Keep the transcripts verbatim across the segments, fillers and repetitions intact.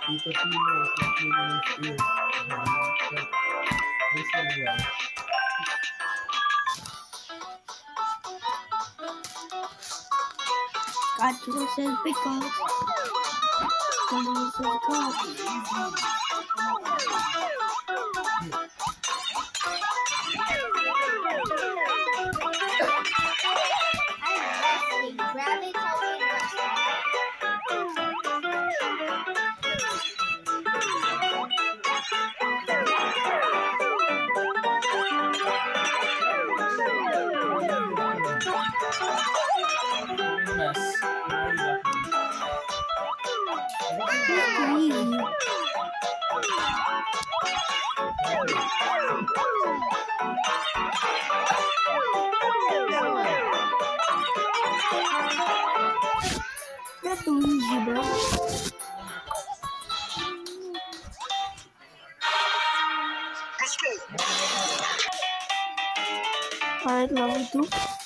Tito Tino is not cleaning his ears. But listen well. Godzilla says pickles. Godzilla says God. Mess. That's too easy, bro. Alright, level two.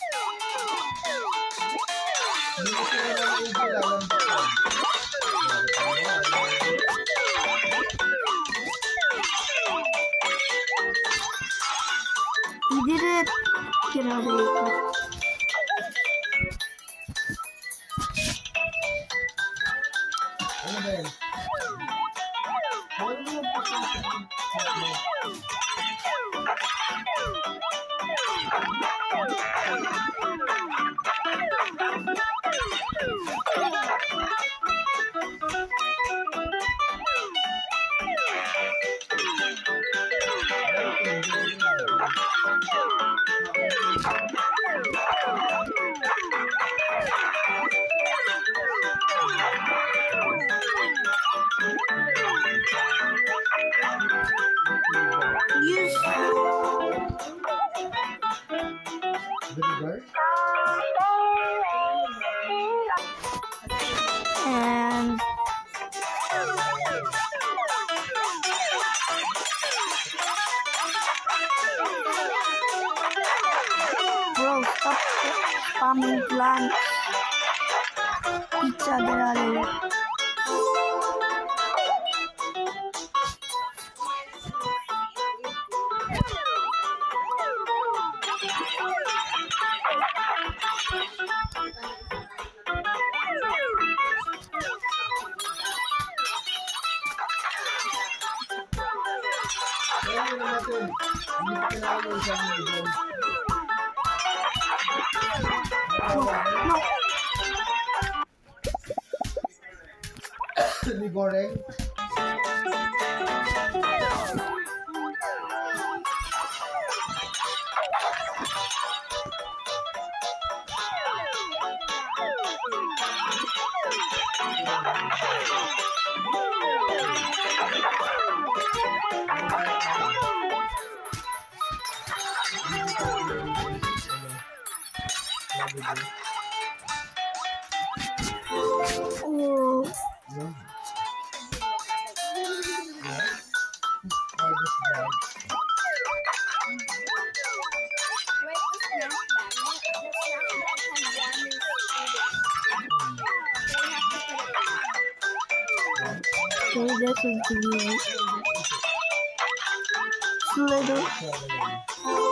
We did it! Get out of here. Yes. And bro, stop spamming plants. Pizza, get out of here. No. Mie goreng. Oh. Okay, this is the slither.